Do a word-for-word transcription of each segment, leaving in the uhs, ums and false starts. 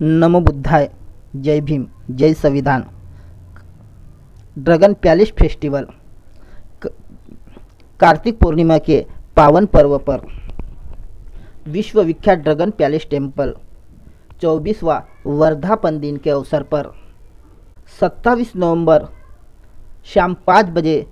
नमो बुद्धाय, जय भीम, जय संविधान। Dragon palace festival Kartik Purnima के पावन पर्व पर विश्व विख्यात ड्रैगन पैलेस टेम्पल चौबीसवां वर्धापन दिन के अवसर पर सत्ताईस नवंबर शाम पाँच बजे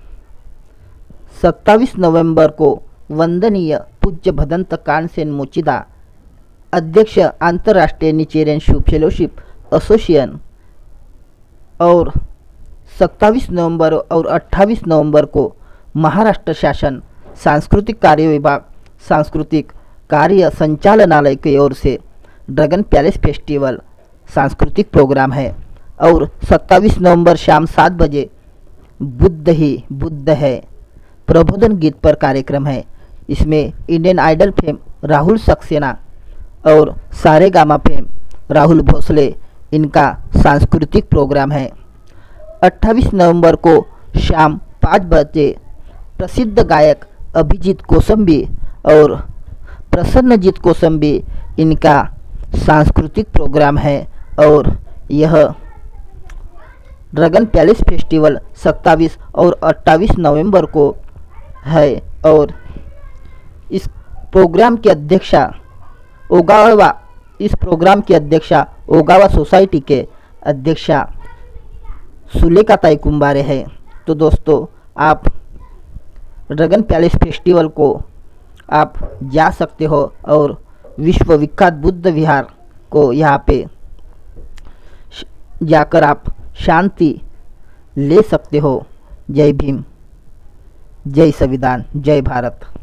सत्ताईस नवंबर को वंदनीय पूज्य भदंत कानसेन मोचिदा अध्यक्ष अंतर्राष्ट्रीय निचेरियन फेलोशिप एसोसिएशन और सत्ताईस नवंबर और अट्ठाईस नवंबर को महाराष्ट्र शासन सांस्कृतिक कार्य विभाग सांस्कृतिक कार्य संचालनालय की ओर से ड्रैगन पैलेस फेस्टिवल सांस्कृतिक प्रोग्राम है। और सत्ताईस नवंबर शाम सात बजे बुद्ध ही बुद्ध है प्रबोधन गीत पर कार्यक्रम है। इसमें Indian idol fame Rahul Saxena और सारेगामा फेम राहुल भोसले इनका सांस्कृतिक प्रोग्राम है। अट्ठाईस नवंबर को शाम पाँच बजे प्रसिद्ध गायक अभिजीत कौसंबी और प्रसन्नजीत कौसंबी इनका सांस्कृतिक प्रोग्राम है। और यह ड्रैगन पैलेस फेस्टिवल सत्ताईस और अट्ठाईस नवंबर को है। और इस प्रोग्राम की अध्यक्षा ओगावा इस प्रोग्राम की अध्यक्षा ओगावा सोसाइटी के अध्यक्षा सुलेखा ताई कुंबारे है। तो दोस्तों, आप ड्रैगन पैलेस फेस्टिवल को आप जा सकते हो और विश्व विख्यात बुद्ध विहार को यहाँ पे जाकर आप शांति ले सकते हो। जय भीम, जय संविधान, जय भारत।